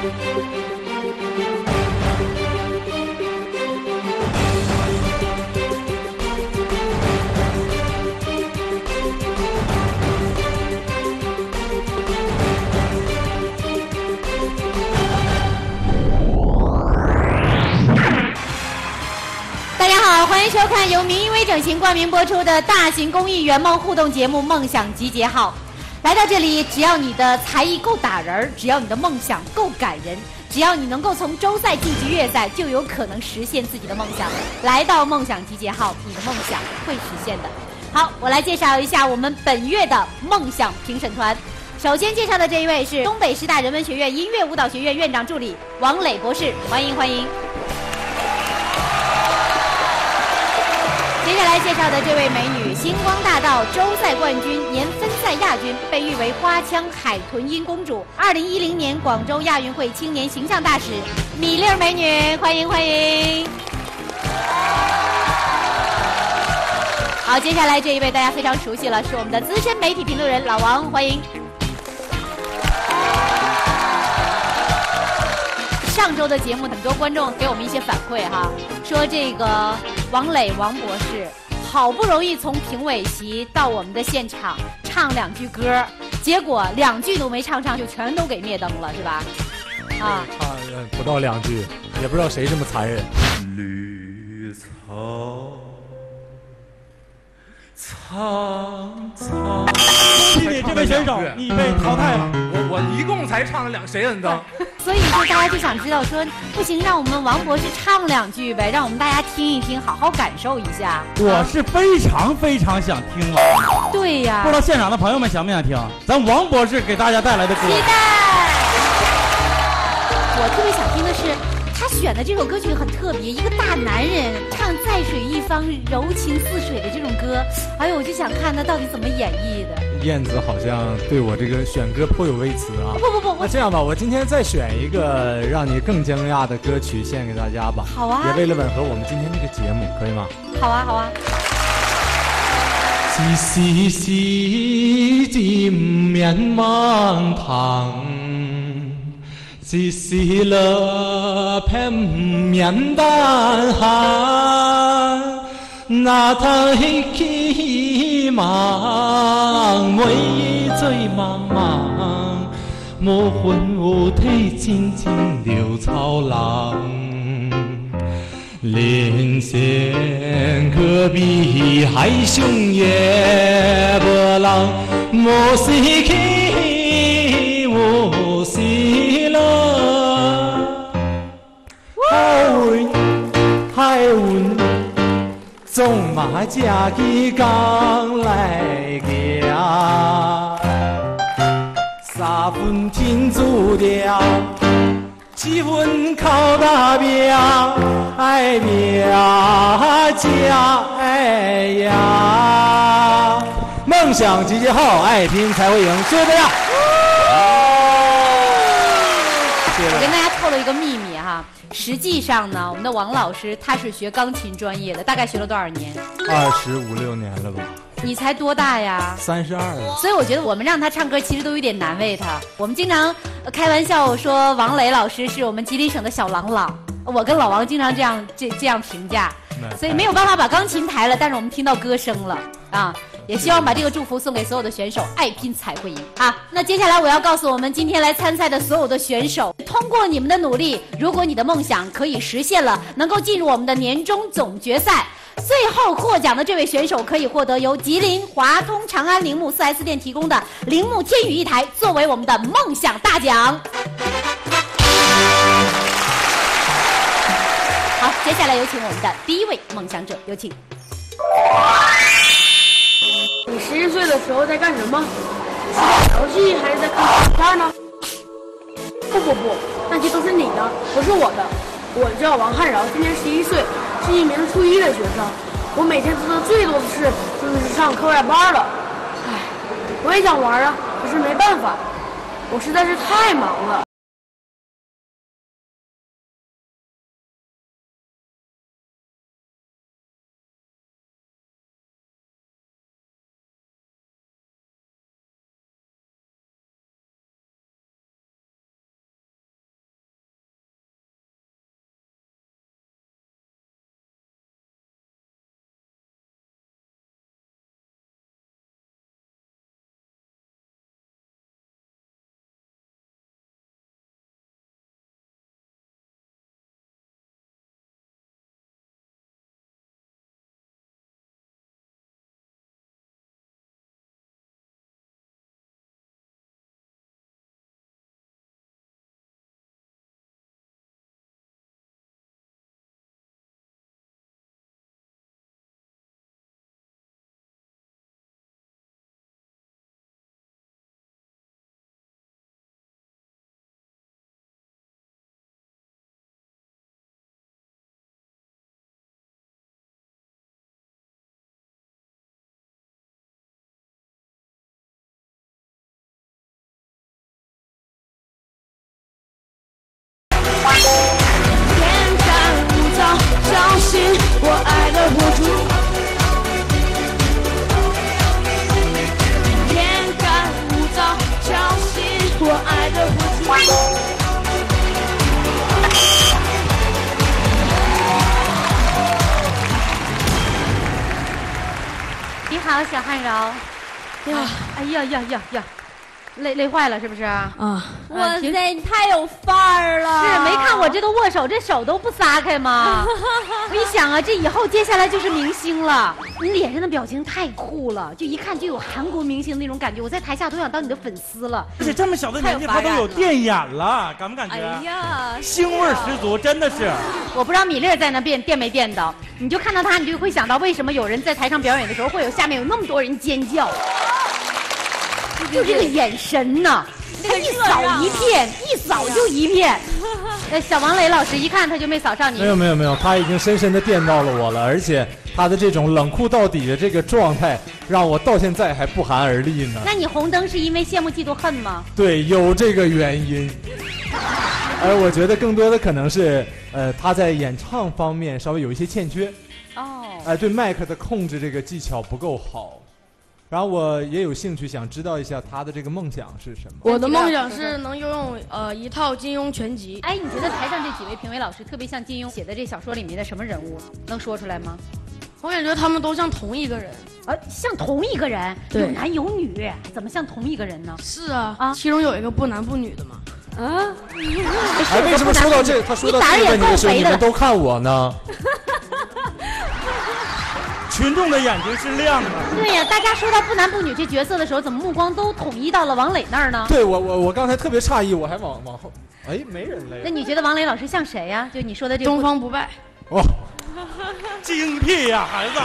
欢迎收看由民医微整形冠名播出的大型公益圆梦互动节目《梦想集结号》。来到这里，只要你的才艺够打人，只要你的梦想够感人，只要你能够从周赛晋级月赛，就有可能实现自己的梦想。来到梦想集结号，你的梦想会实现的。好，我来介绍一下我们本月的梦想评审团。首先介绍的这一位是东北师大人文学院音乐舞蹈学院院长助理王磊博士，欢迎欢迎。接下来介绍的这位美女，星光大道周赛冠军、年分赛亚军，被誉为花腔海豚音公主。2010年广州亚运会青年形象大使，米粒儿美女，欢迎欢迎。好，接下来这一位大家非常熟悉了，是我们的资深媒体评论人老王，欢迎。上周的节目，很多观众给我们一些反馈哈，说这个王磊王博士好不容易从评委席到我们的现场唱2句歌，结果2句都没唱上就全都给灭灯了，是吧？啊， 唱不到2句，也不知道谁这么残忍。绿草苍苍。 弟弟，这位选手你被淘汰了。 我一共才唱了谁认得？ 所以说大家就想知道说，不行，让我们王博士唱2句呗，让我们大家听一听，好好感受一下。 我是非常非常想听了。 对呀， 不知道现场的朋友们想不想听咱王博士给大家带来的歌？ 期待。我特别想听的是，他选的这首歌曲很特别，一个大男人唱《在水一方，柔情似水》的这种歌，哎呦，我就想看他到底怎么演绎的。 燕子好像对我这个选歌颇有微词啊。 不， 那这样吧，我今天再选一个让你更惊讶的歌曲献给大家吧。 好啊， 也为了吻合我们今天这个节目，可以吗？ 好啊，好啊。 一时时一面茫茫，一时落偏面淡寒，那他希望每醉茫茫，无魂无体，静静流草浪。连线隔壁海兄也波浪，莫西去莫西乐，海运总马架起港来行，3分天注定。1分靠大命，爱命才会赢。梦想集结号，爱拼才会赢，谢谢大家。 我跟大家透露一个秘密哈，实际上呢，我们的王老师他是学钢琴专业的，大概学了多少年 ？25、6年了吧？ 你才多大呀 ？32了。 所以我觉得我们让他唱歌其实都有点难为他。我们经常开玩笑说王磊老师是我们吉林省的小郎朗，我跟老王经常这样评价，所以没有办法把钢琴抬了，但是我们听到歌声了啊！也希望把这个祝福送给所有的选手，爱拼才会赢啊！那接下来我要告诉我们今天来参赛的所有的选手，通过你们的努力，如果你的梦想可以实现了，能够进入我们的年终总决赛。最后获奖的这位选手可以获得由吉林华通长安铃木 4S 店提供的铃木天宇1台，作为我们的梦想大奖。好，接下来有请我们的第1位梦想者，有请。 你11岁的时候在干什么？是在游戏还是在看动画呢？不，那些都是你的，不是我的。我叫王汉饶，今年11岁。是一名初1的学生，我每天做的最多的事就是上课外班了。唉，我也想玩啊，可是没办法，我实在是太忙了。 好，小汉饶。呀，哎呀呀呀呀，累坏了是不是啊？ 哇塞，你太有范儿了！ 是没看我这都握手，这手都不撒开吗？我一想啊，这以后接下来就是明星了。你脸上的表情太酷了，就一看就有韩国明星那种感觉。我在台下都想当你的粉丝了。 而且这么小的年纪，他都有电眼了，感不感觉？ 哎呀， 腥味十足，真的是。 我不知道米粒在那电没电到，你就看到他，你就会想到为什么有人在台上表演的时候会有下面有那么多人尖叫。就这个眼神呢，他一扫一片，一扫就一片。小王磊老师一看他就没扫上你。 没有，他已经深深的电到了我了，而且他的这种冷酷到底的这个状态，让我到现在还不寒而栗呢。 那你红灯是因为羡慕嫉妒恨吗？ 对，有这个原因。而我觉得更多的可能是，他在演唱方面稍微有一些欠缺。对麦克的控制这个技巧不够好。然后我也有兴趣想知道一下他的这个梦想是什么。 我的梦想是能拥有一套金庸全集。 哎，你觉得台上这几位评委老师特别像金庸写的这小说里面的什么人物？能说出来吗？ 我感觉他们都像同一个人。 像同一个人， 对， 有男有女，怎么像同一个人呢？ 是啊，其中有一个不男不女的嘛。 为什么说到这？他说到这个问题的时候，你们都看我呢？ 群众的眼睛是亮的。 对呀，大家说到不男不女这角色的时候，怎么目光都统一到了王磊那儿呢？ 对，我刚才特别诧异，我还往后，没人嘞。 那你觉得王磊老师像谁呀？就你说的这个东方不败。 精辟呀，孩子！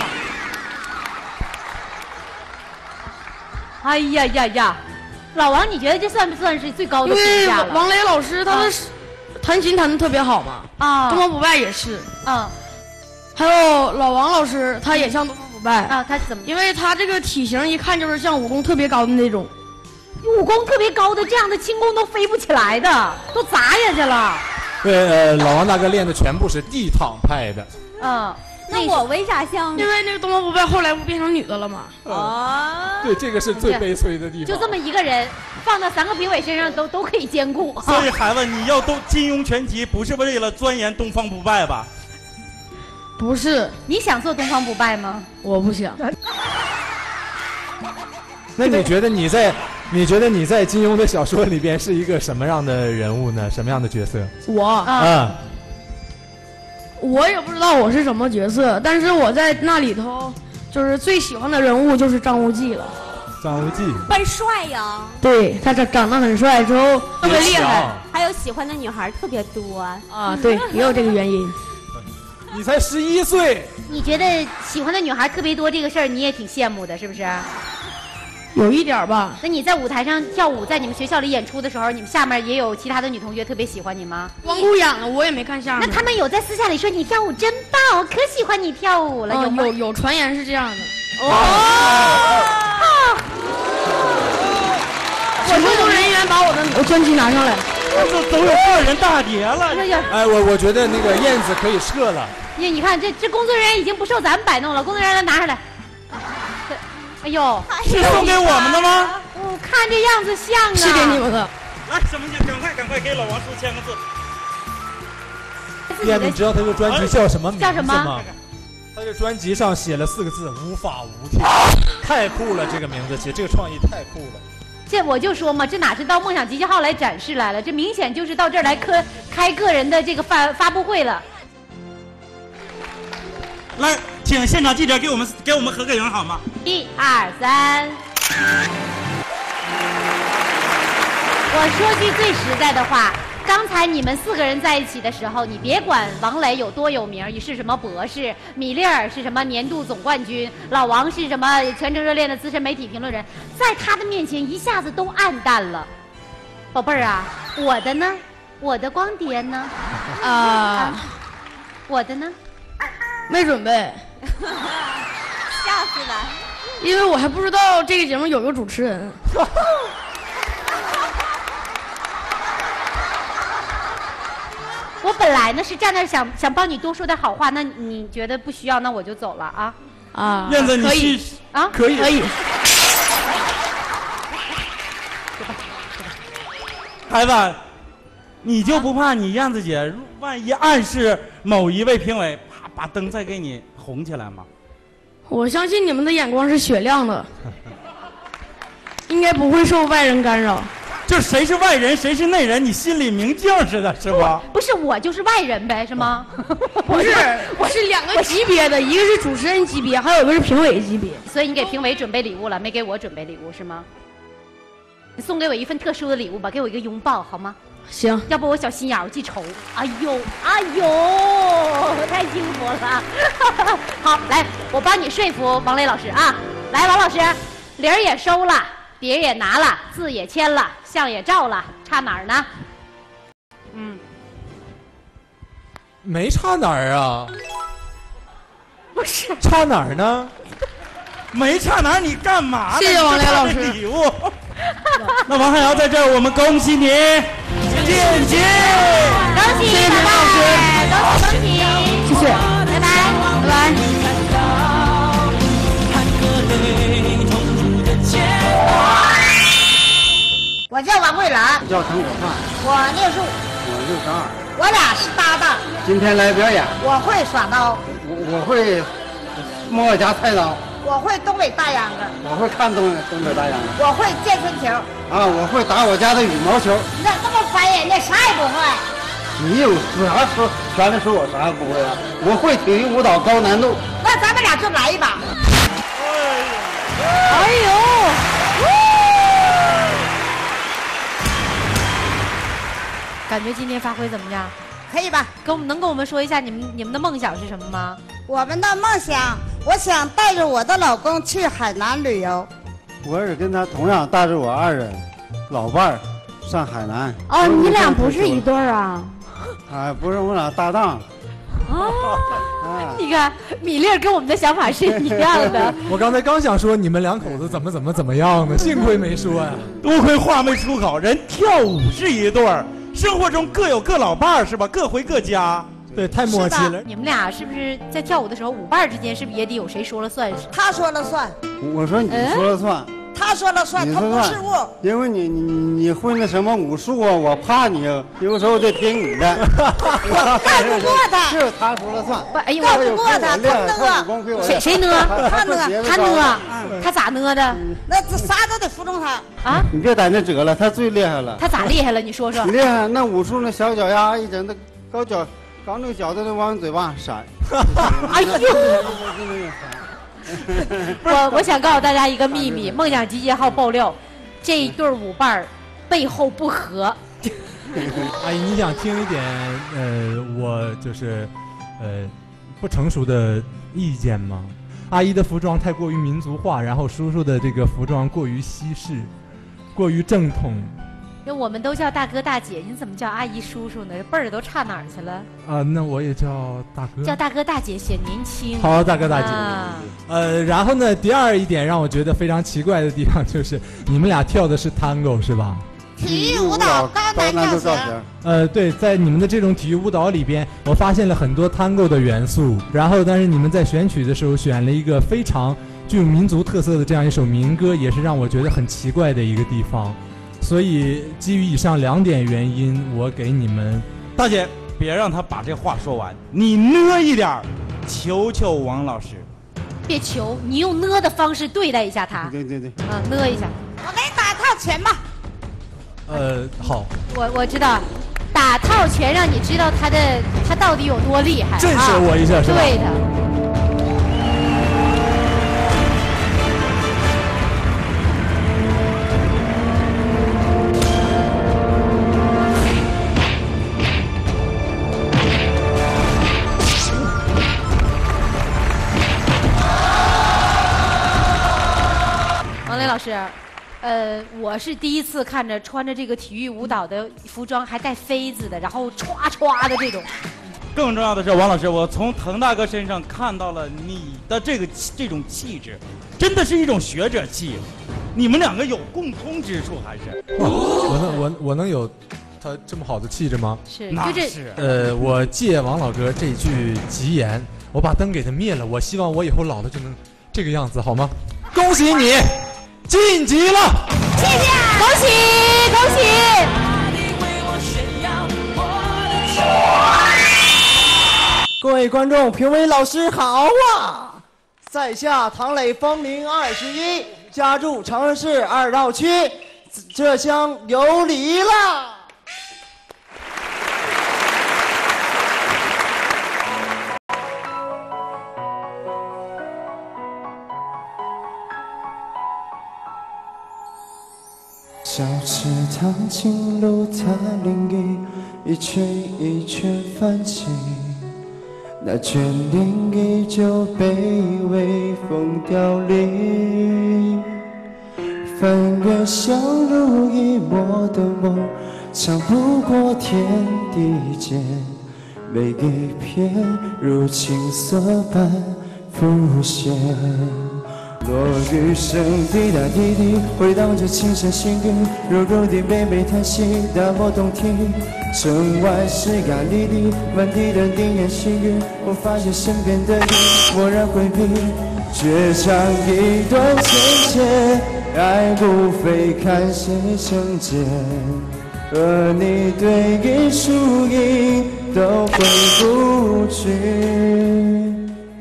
哎呀呀呀，老王，你觉得这算不算是最高的评价了？ 因为王磊老师他的弹琴弹得特别好嘛。东方不败也是。还有老王老师，他也像东方不败他怎么？ 因为他这个体型一看就是像武功特别高的那种。 武功特别高的这样的轻功都飞不起来的，都砸下去了。 对，老王大哥练的全部是地躺派的。 那我为啥像？ 因为那个东方不败后来不变成女的了吗？ 对，这个是最悲催的地方。 就这么一个人，放到3个评委身上都可以兼顾。 所以孩子，你要都金庸全集，不是为了钻研东方不败吧？ 不是。 你想做东方不败吗？ 我不想。 那你觉得你在金庸的小说里边是一个什么样的人物呢？什么样的角色？ 我也不知道我是什么角色，但是我在那里头就是最喜欢的人物就是张无忌了。 张无忌扮帅呀。 对，他长得很帅，之后特别厉害， 还有喜欢的女孩特别多。 对，也有这个原因。 你才11岁， 你觉得喜欢的女孩特别多这个事儿，你也挺羡慕的，是不是？ 有一点吧。 那你在舞台上跳舞，在你们学校里演出的时候，你们下面也有其他的女同学特别喜欢你吗？ 光顾演了，我也没看下面。 那他们有在私下里说你跳舞真棒，我可喜欢你跳舞了。 有传言是这样的。我工作人员把我的专辑拿上来， 都有个人大碟了。 我觉得那个燕子可以撤了。 你看这工作人员已经不受咱们摆弄了，工作人员拿上来。哎呦， 是送给我们的吗？ 我看这样子像啊。 是给你们的。 来，什么赶快给老王叔签个字。燕子，你知道他这个专辑叫什么名字吗？ 叫什么？ 他这专辑上写了4个字：无法无天。太酷了，这个名字起，这个创意太酷了。 这我就说嘛，这哪是到梦想集结号来展示来了，这明显就是到这儿来开个人的这个发布会了。 来，请现场记者给我们合个影好吗 ？1、2、3。我说句最实在的话，刚才你们4个人在一起的时候，你别管王磊有多有名，你是什么博士，米粒儿是什么年度总冠军，老王是什么全程热恋的资深媒体评论人，在他的面前一下子都暗淡了。宝贝儿啊，我的呢？我的光碟呢？我的呢？ 没准备。 吓死了！ 因为我还不知道这个节目有个主持人。 我本来呢是站那儿想帮你多说点好话，那你觉得不需要，那我就走了啊。 燕子，你可以啊？ 可以。 孩子，你就不怕你燕子姐万一暗示某一位评委，啪把灯再给你红起来吗？ 我相信你们的眼光是雪亮的，应该不会受外人干扰。 这谁是外人，谁是内人，你心里明镜似的，是吧？ 不是，我就是外人呗，是吗？ 不是，我是2个级别的，一个是主持人级别，还有一个是评委级别。 所以你给评委准备礼物了，没给我准备礼物是吗？你送给我一份特殊的礼物吧，给我一个拥抱好吗？ 行， 要不我小心眼我记仇。哎呦，哎呦，太幸福了。好，来，我帮你说服王磊老师啊。来，王老师，铃儿也收了，碟也拿了，字也签了，相也照了，差哪儿呢？ 没差哪儿啊？ 不是， 差哪儿呢？ 没差哪儿，你干嘛呢？ 谢谢王磊老师。 礼物。那王汉瑶在这儿，我们恭喜你晋级！ 恭喜宝宝，恭喜！ 谢谢， 拜拜，拜拜。 我叫王桂兰， 叫陈果范， 我65， 我62， 我俩是搭档。 今天来表演， 我会耍刀， 我会摸夹菜刀， 我会东北大秧歌， 我会看东北大秧歌， 我会健身球。 啊，我会打我家的羽毛球。 你咋这么烦人呢？啥也不会。 你有啥说全都说我啥也不会啊？我会体育舞蹈高难度。 那咱们俩就来一把。 哎呦！感觉今天发挥怎么样？ 可以吧？ 能跟我们说一下你们的梦想是什么吗？ 我们的梦想，我想带着我的老公去海南旅游。 我也跟他同样带着我2人老伴儿上海南。 哦，你俩不是一对儿啊？ 啊，不是，我俩搭档。 你看，米粒跟我们的想法是一样的。 我刚才刚想说你们2口子怎么样呢，幸亏没说呀。 多亏话没出口，人跳舞是一对儿，生活中各有各老伴儿是吧？各回各家。 对，太默契了。 你们俩是不是在跳舞的时候，舞伴之间是不是也得有谁说了算？ 他说了算。 我说你说了算。 他说了算，他不是我。 因为你会那什么武术啊，我怕你，有时候得听你的。 我干不过他。 是他说了算。 哎呦， 干不过他，他呢？ 谁呢？他呢？他咋呢的？ 那这啥都得服从他啊！你别在那折了，他最厉害了。 他咋厉害了？你说说。 厉害，那武术那小脚丫一整，那高那个脚都得往嘴巴闪。 哎呦！我想告诉大家一个秘密，梦想集结号爆料，这一对舞伴背后不和。 阿姨，你想听一点我就是不成熟的意见吗？阿姨的服装太过于民族化，然后叔叔的这个服装过于西式，过于正统。 那我们都叫大哥大姐，你怎么叫阿姨叔叔呢？辈儿都差哪儿去了？ 啊，那我也叫大哥。 叫大哥大姐显年轻。 好，大哥大姐。然后呢，第二一点让我觉得非常奇怪的地方就是你们俩跳的是 Tango 是吧？ 体育舞蹈高难度造型。 对，在你们的这种体育舞蹈里边，我发现了很多 Tango 的元素。然后，但是你们在选曲的时候选了一个非常具有民族特色的这样一首民歌，也是让我觉得很奇怪的一个地方。所以基于以上2点原因，我给你们。 大姐，别让他把这话说完，你呢一点，求求王老师。 别求，你用呢的方式对待一下他。 对。 呢一下。 我给你打套拳吧。 好。 我知道，打套拳让你知道他到底有多厉害。 震慑我一下是吧？ 对的。老师，我是第一次看着穿着这个体育舞蹈的服装，还带飞子的，然后歘歘的这种。 更重要的是，王老师，我从滕大哥身上看到了你的这种气质，真的是一种学者气。你们2个有共通之处还是？ 我能有他这么好的气质吗？ 是， 那是。 我借王老哥这句吉言，我把灯给他灭了。我希望我以后老了就能这个样子，好吗？恭喜你！晋级了， 谢谢，恭喜恭喜！ 各位观众、评委老师好啊！ 在下唐磊，芳龄21，家住长安市2道区，这厢有礼了。 小池塘青露它淋雨，一圈一圈泛起，那眷恋依旧被微风凋零。翻越相濡以沫的梦，长不过天地间，每一片如青色般浮现。落雨声滴答滴滴，回荡着清晨心语，柔柔的妹妹叹息，打破洞庭。城外湿嘎沥沥，满地的丁点细雨，我发现身边的你蓦然回避，却像一段情节，爱不飞看谁成茧，和你对饮输赢都回不去。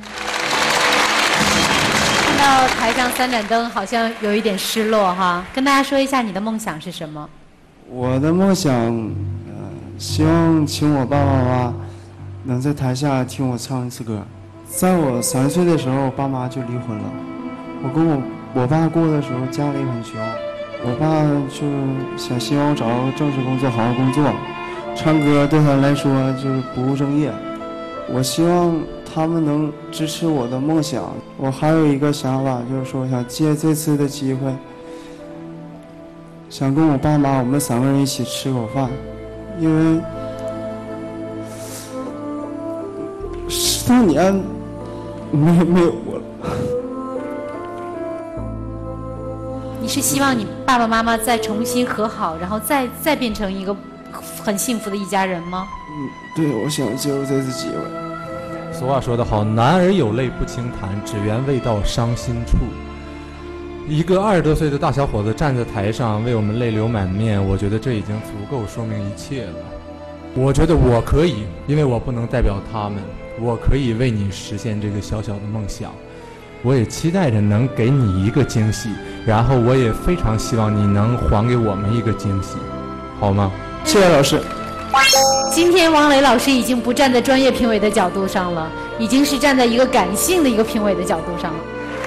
到台上3盏灯，好像有一点失落哈。跟大家说一下你的梦想是什么？ 我的梦想，希望请我爸爸妈妈能在台下听我唱一次歌。在我3岁的时候，爸妈就离婚了。我跟我爸过的时候家里很穷，我爸就想希望我找到正式工作，好好工作。唱歌对他来说就是不务正业。我希望他们能支持我的梦想。我还有一个想法，就是说想借这次的机会，想跟我爸妈我们3个人一起吃口饭，因为10多年没有过了。 你是希望你爸爸妈妈再重新和好，然后再变成一个很幸福的一家人吗？ 对，我想借助这次机会。 俗话说得好，男儿有泪不轻弹，只缘未到伤心处。一个20多岁的大小伙子站在台上为我们泪流满面，我觉得这已经足够说明一切了。我觉得我可以，因为我不能代表他们，我可以为你实现这个小小的梦想。我也期待着能给你一个惊喜，然后我也非常希望你能还给我们一个惊喜，好吗？ 谢谢老师。 今天王磊老师已经不站在专业评委的角度上了，已经是站在一个感性的一个评委的角度上了。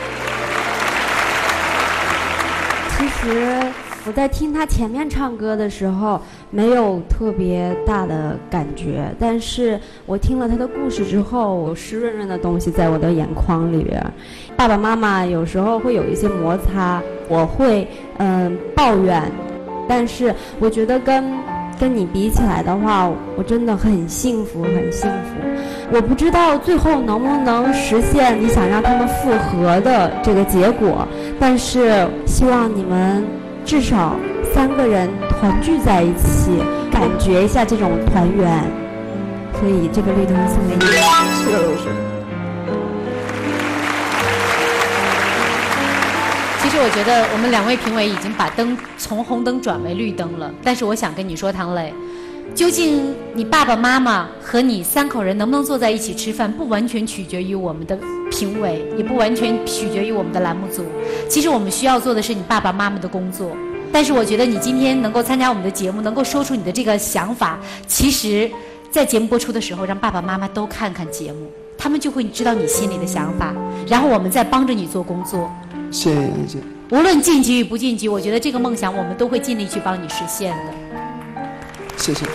其实我在听他前面唱歌的时候没有特别大的感觉，但是我听了他的故事之后，有湿润润的东西在我的眼眶里边。爸爸妈妈有时候会有一些摩擦，我会抱怨，但是我觉得跟你比起来的话，我真的很幸福，很幸福。我不知道最后能不能实现你想让他们复合的这个结果，但是希望你们至少3个人团聚在一起，感觉一下这种团圆。所以这个绿灯送给你。 谢谢老师。 其实我觉得我们2位评委已经把灯从红灯转为绿灯了，但是我想跟你说，唐磊，究竟你爸爸妈妈和你3口人能不能坐在一起吃饭，不完全取决于我们的评委，也不完全取决于我们的栏目组。其实我们需要做的是你爸爸妈妈的工作。但是我觉得你今天能够参加我们的节目，能够说出你的这个想法，其实在节目播出的时候，让爸爸妈妈都看看节目，他们就会知道你心里的想法，然后我们再帮着你做工作。 谢谢杨姐。 无论晋级与不晋级，我觉得这个梦想我们都会尽力去帮你实现的。 谢谢。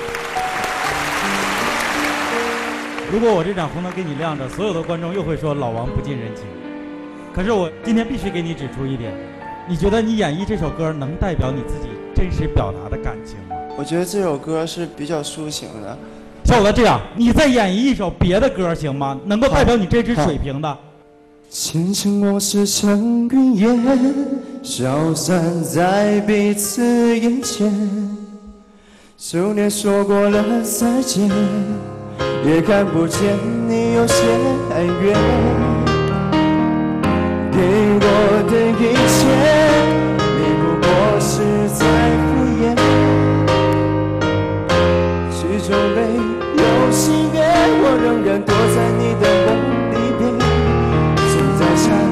如果我这盏红灯给你亮着，所有的观众又会说老王不近人情。可是我今天必须给你指出一点，你觉得你演绎这首歌能代表你自己真实表达的感情吗？ 我觉得这首歌是比较抒情的。 小伙子，这样你再演绎一首别的歌行吗？能够代表你这支水平的。 前尘往事成云烟，消散在彼此眼前。就连说过了再见，也看不见你有些哀怨。给我的一切，你不过是在敷衍。曲终没有喜悦，我仍然躲在你的梦里边。在下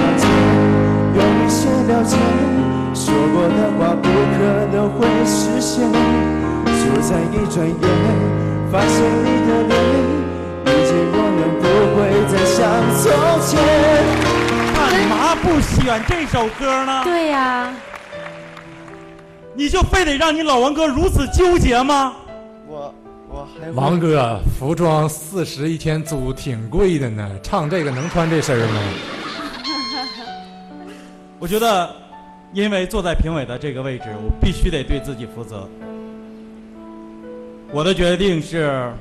件，说过的话不可能会实现。就在一转眼，发现你的脸已经我们不会再像从前。 干嘛不选这首歌呢？ 对呀， 你就非得让你老王哥如此纠结吗？ 我还王哥，服装40一天租挺贵的呢，唱这个能穿这身吗？ 我觉得，因为坐在评委的这个位置，我必须得对自己负责。我的决定是，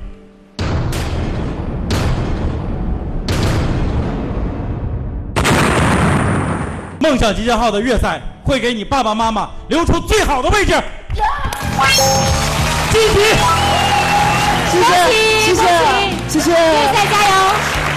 梦想集结号的月赛会给你爸爸妈妈留出最好的位置。积极， 谢谢，谢谢，谢谢， 月赛加油！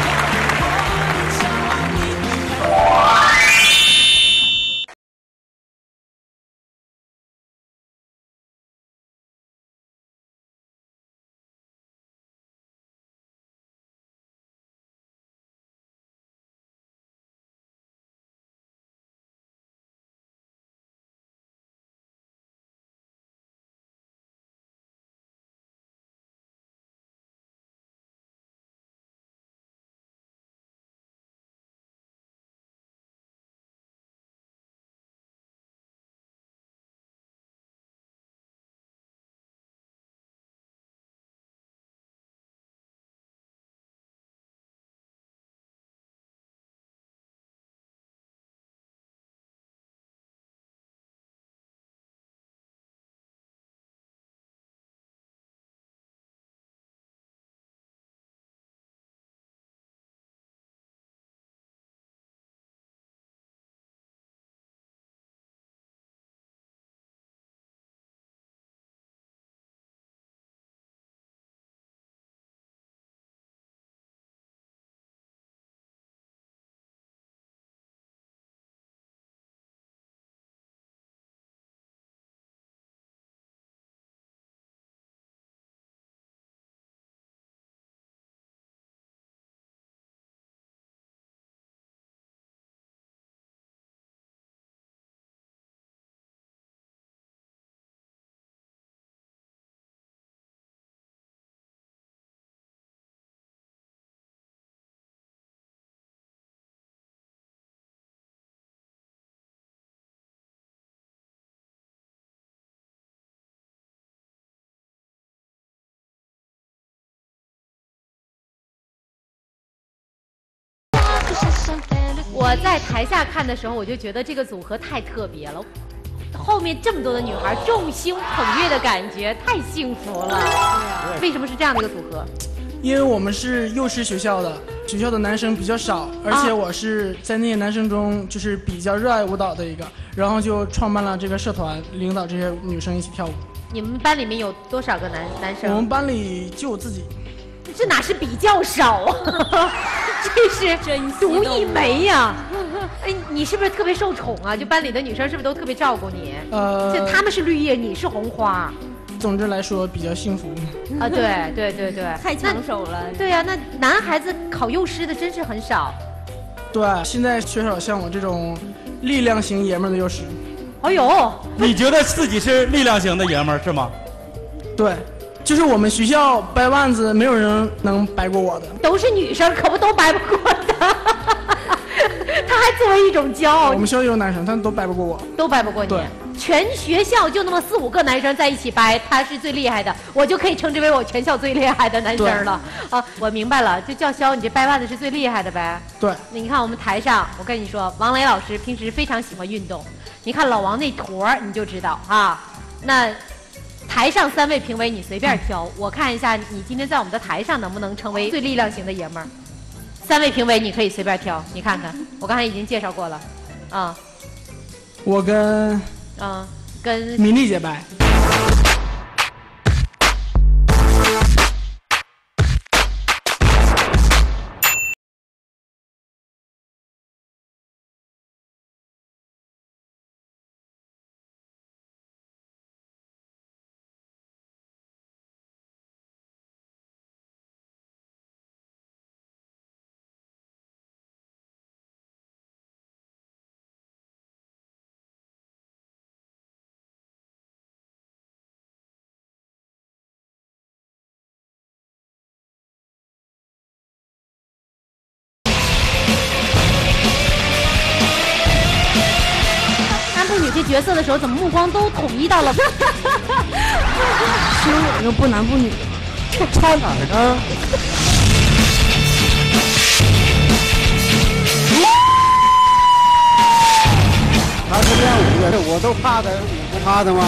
我在台下看的时候，我就觉得这个组合太特别了，后面这么多的女孩众星捧月的感觉太幸福了。为什么是这样的一个组合？ 因为我们是幼师学校的，学校的男生比较少，而且我是在那些男生中就是比较热爱舞蹈的一个，然后就创办了这个社团，领导这些女生一起跳舞。 你们班里面有多少个男生？ 我们班里就我自己。 这哪是比较少啊，这是独一枚呀！哎，你是不是特别受宠啊？就班里的女生是不是都特别照顾你？就他们是绿叶，你是红花。 总之来说，比较幸福。 啊，对对对对， 太抢手了。 对呀，那男孩子考幼师的真是很少。 对，现在缺少像我这种力量型爷们的幼师。 哎呦， 你觉得自己是力量型的爷们儿是吗？ 对。就是我们学校掰腕子，没有人能掰过我的。 都是女生，可不都掰不过的。他还作为一种骄傲。 我们学校有男生，但都掰不过我。 都掰不过你。 对。 全学校就那么4、5个男生在一起掰，他是最厉害的，我就可以称之为我全校最厉害的男生了。啊，我明白了，就叫嚣你这掰腕子是最厉害的呗。 对。 你看我们台上，我跟你说，王雷老师平时非常喜欢运动，你看老王那坨你就知道啊。那。台上3位评委你随便挑，我看一下你今天在我们的台上能不能成为最力量型的爷们儿。3位评委你可以随便挑，你看看，我刚才已经介绍过了，啊。 我跟米粒姐掰。 角色的时候，怎么目光都统一到了？ 其实我就不男不女的， 差哪儿呢？ 他是练武的，我都怕他，你不怕他吗？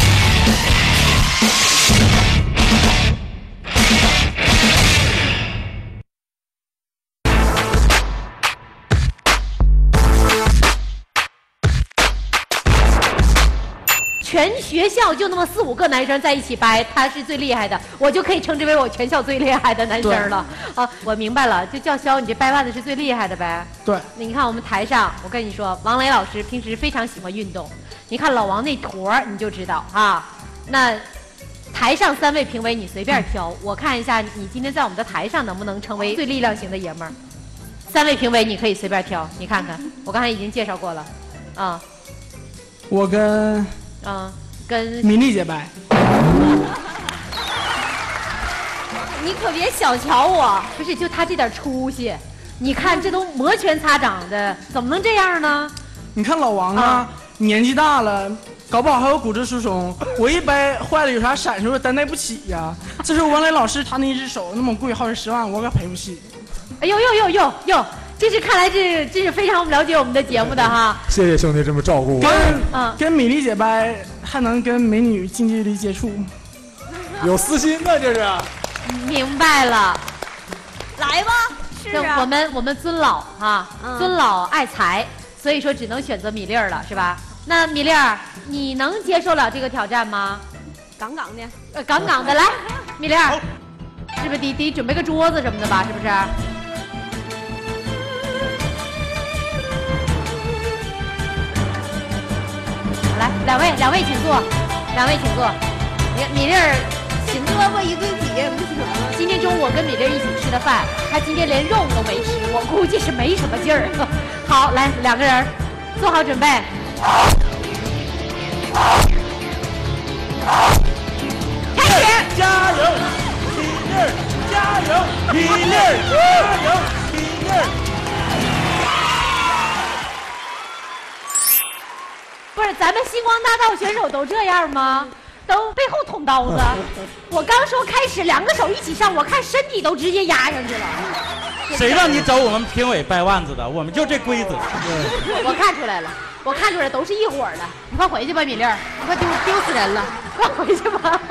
全学校就那么4、5个男生在一起掰，他是最厉害的，我就可以称之为我全校最厉害的男生了。啊，我明白了，就叫嚣你这掰腕子是最厉害的呗。 对， 你看我们台上，我跟你说，王磊老师平时非常喜欢运动，你看老王那坨儿你就知道啊。那台上3位评委你随便挑，我看一下你今天在我们的台上能不能成为最力量型的爷们儿。3位评委你可以随便挑，你看看，我刚才已经介绍过了，啊。 我跟。 跟米粒姐掰。 你可别小瞧我，不是就他这点出息，你看这都摩拳擦掌的，怎么能这样呢？ 你看老王啊，年纪大了，搞不好还有骨质疏松，我一掰坏了有啥闪烁担待不起呀。这是王磊老师他那一只手那么贵，好几10万，我可赔不起。 哎呦，这是看来这是非常了解我们的节目的哈。 谢谢兄弟这么照顾我。 跟米粒姐掰还能跟美女近距离接触， 有私心的这是。 明白了， 来吧，是啊。 我们尊老哈，尊老爱财，所以说只能选择米粒儿了，是吧？那米粒儿，你能接受了这个挑战吗？ 杠杠的， 杠杠的，来，米粒儿，是不是得准备个桌子什么的吧？是不是？来，两位请坐，请坐。你看米粒儿， 请坐吧，一对比不行。 今天中午我跟米粒儿一起吃的饭，他今天连肉都没吃，我估计是没什么劲儿。好，来2个人，做好准备。开始！ 加油，米粒儿！加油，米粒儿！加油，米粒儿！ 不是，咱们星光大道选手都这样吗？都背后捅刀子。我刚说开始，2个手一起上，我看身体都直接压上去了。 谁让你找我们评委掰腕子的？我们就这规则。 我看出来了，都是一伙的。你快回去吧，米粒儿，你快丢死人了，快回去吧。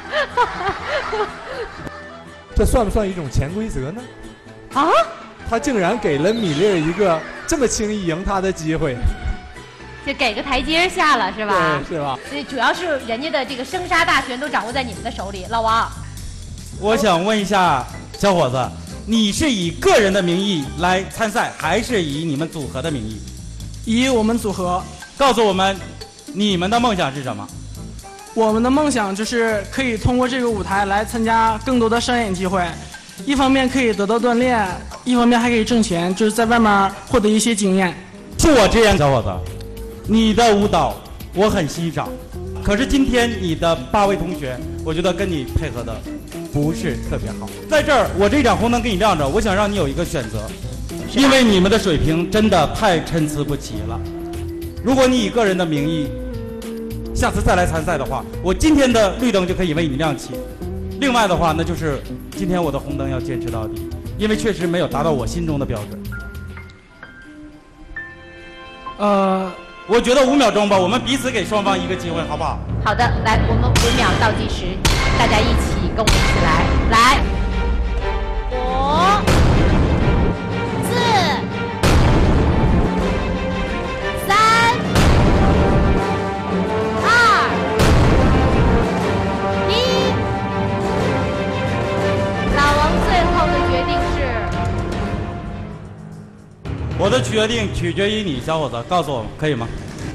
这算不算一种潜规则呢？ 啊？ 他竟然给了米粒儿一个这么轻易赢他的机会。 就给个台阶下了是吧？ 对，是吧？ 所以主要是人家的这个生杀大权都掌握在你们的手里。老王， 我想问一下小伙子，你是以个人的名义来参赛，还是以你们组合的名义？ 以我们组合。 告诉我们，你们的梦想是什么？ 我们的梦想就是可以通过这个舞台来参加更多的商演机会，一方面可以得到锻炼，一方面还可以挣钱，就是在外面获得一些经验。 就我这样，小伙子。你的舞蹈我很欣赏，可是今天你的8位同学，我觉得跟你配合的不是特别好。在这儿，我这盏红灯给你亮着，我想让你有一个选择，因为你们的水平真的太参差不齐了。如果你以个人的名义下次再来参赛的话，我今天的绿灯就可以为你亮起。另外的话，那就是今天我的红灯要坚持到底，因为确实没有达到我心中的标准。我觉得5秒钟吧，我们彼此给双方一个机会，好不好？ 好的，来，我们5秒倒计时，大家一起跟我们一起来，5、4、3、2、1。老王最后的决定是。 我的决定取决于你，小伙子，告诉我可以吗？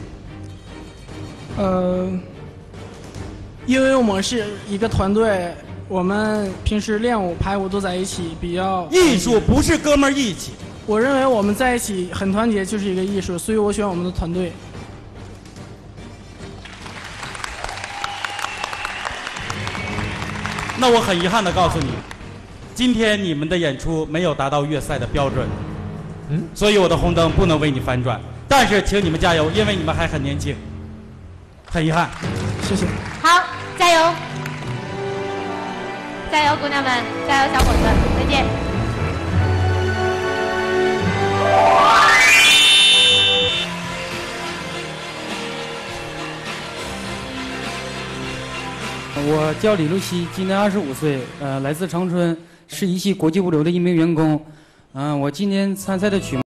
因为我们是一个团队，我们平时练舞、排舞都在一起，比较艺术不是哥们儿义气。 我认为我们在一起很团结，就是一个艺术，所以我选我们的团队。 那我很遗憾地告诉你，今天你们的演出没有达到粤赛的标准。所以我的红灯不能为你反转，但是请你们加油，因为你们还很年轻。 很遗憾。 谢谢。 好，加油，加油，姑娘们，加油，小伙子，再见。 我叫李露西，今年25岁，来自长春，是一汽国际物流的一名员工。我今年参赛的曲目。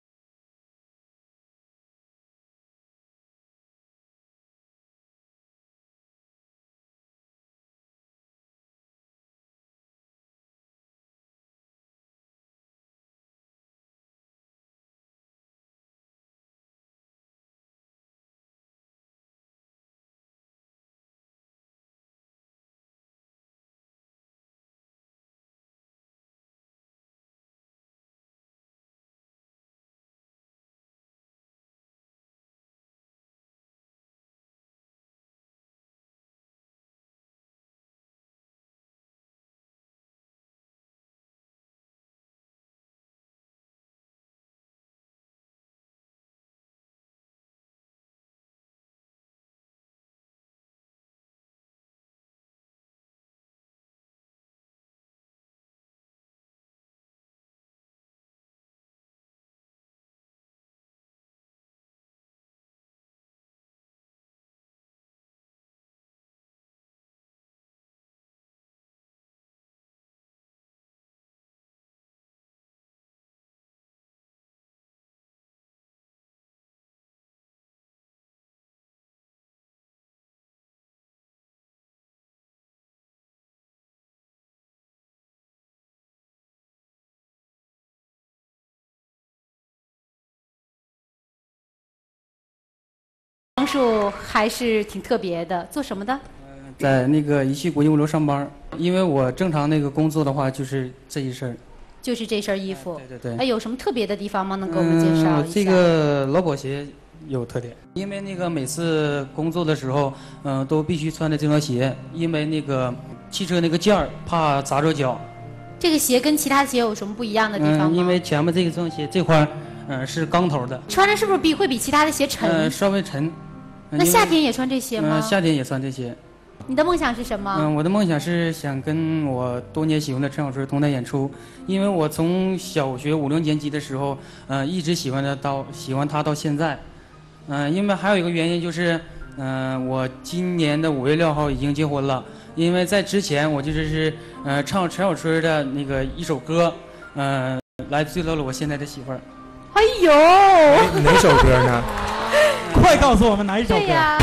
王树还是挺特别的，做什么的？ 在那个一汽国际物流上班，因为我正常那个工作的话就是这一身。 就是这身衣服。 对对对。 哎，有什么特别的地方吗？能给我们介绍一下？ 这个劳保鞋有特点，因为那个每次工作的时候，都必须穿的这双鞋，因为那个汽车那个件儿怕砸着脚。 这个鞋跟其他鞋有什么不一样的地方吗？ 因为前面这双鞋这块是钢头的， 穿着是不是会比其他的鞋沉？ 稍微沉。 那夏天也穿这些吗？ 夏天也穿这些。 你的梦想是什么？ 我的梦想是想跟我多年喜欢的陈小春同台演出，因为我从小学5、6年级的时候，一直喜欢他到现在。因为还有一个原因就是，我今年的5月6号已经结婚了。因为在之前我就是唱陈小春的那个一首歌，来追到了我现在的媳妇儿。 哎呦， 哪首歌呢？ 快告诉我们哪一首歌？ 对呀。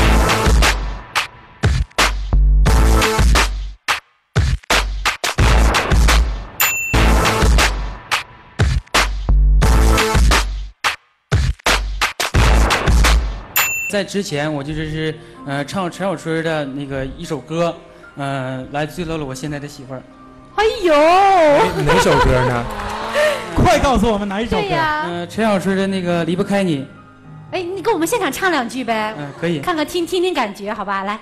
在之前我就是唱陈小春的那个一首歌，来追到了我现在的媳妇儿。 哎呦， 哪首歌呢？ 快告诉我们哪一首歌？ 对呀。 陈小春的那个离不开你。 哎，你给我们现场唱2句呗。 可以。 看看听听感觉，好吧？来，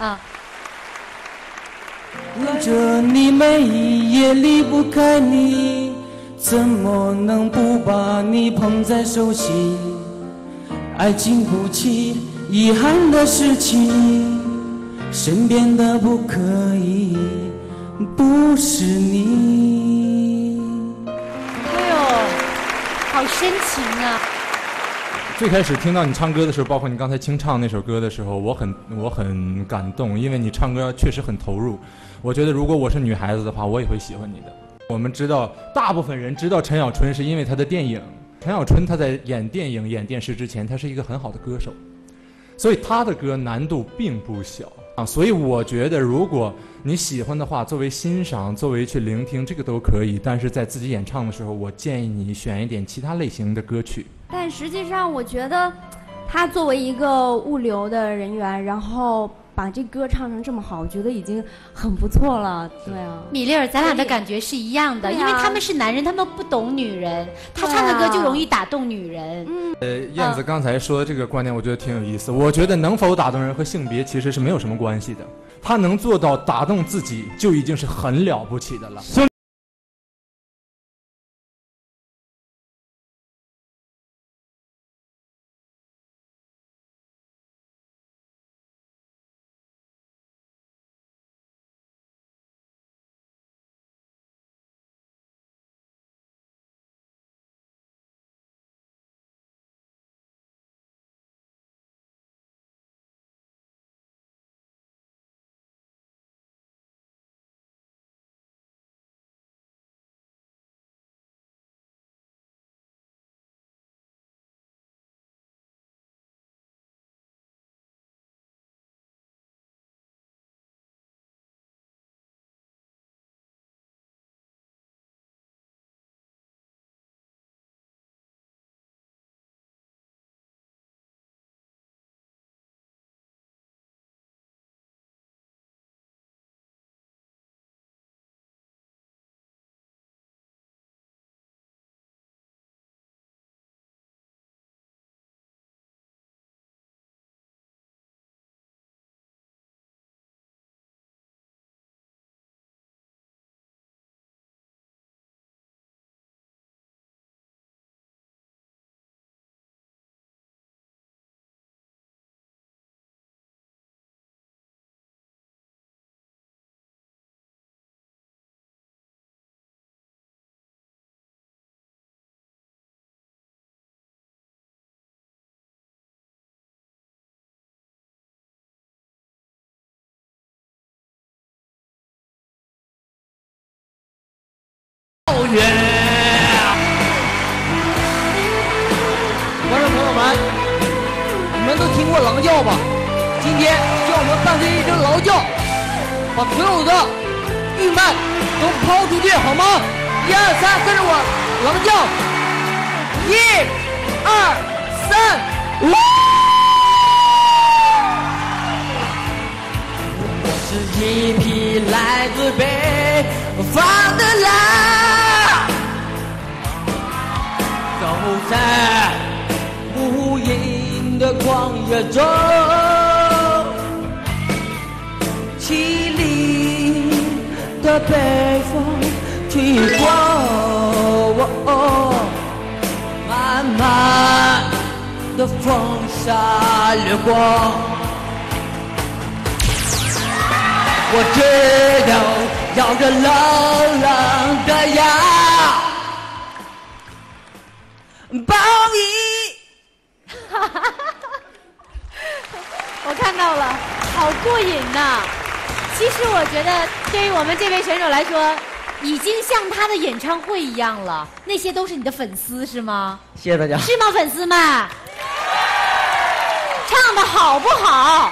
望着你每一夜离不开你，怎么能不把你捧在手心？爱经不起遗憾的事情，身边的不可以不是你。 哎呦，好深情啊！ 最开始听到你唱歌的时候，包括你刚才清唱那首歌的时候，我很感动，因为你唱歌确实很投入。我觉得如果我是女孩子的话，我也会喜欢你的。我们知道，大部分人知道陈小春是因为他的电影。陈小春他在演电影、演电视之前，他是一个很好的歌手，所以他的歌难度并不小啊。所以我觉得，如果你喜欢的话，作为欣赏、作为去聆听，这个都可以。但是在自己演唱的时候，我建议你选一点其他类型的歌曲。 但实际上，我觉得他作为一个物流的人员，然后把这歌唱成这么好，我觉得已经很不错了。对啊， 米粒儿，咱俩的感觉是一样的，因为他们是男人，他们不懂女人，他唱的歌就容易打动女人。 燕子刚才说的这个观点，我觉得挺有意思。我觉得能否打动人和性别其实是没有什么关系的，他能做到打动自己，就已经是很了不起的了。 远。 观众朋友们，你们都听过狼叫吧？今天就让我们伴随一声狼叫，把所有的郁闷都抛出去，好吗？1、2、3，跟着我狼叫！1、2、3， 我是一匹来自北方的狼，走在无垠的旷野中，凄厉的北风吹过，漫漫的风沙掠过，我只有咬着冷冷的牙，抱你。 我看到了，好过瘾呐！其实我觉得，对于我们这位选手来说，已经像他的演唱会一样了。那些都是你的粉丝是吗？ 谢谢大家。 是吗，粉丝们？唱的好不好？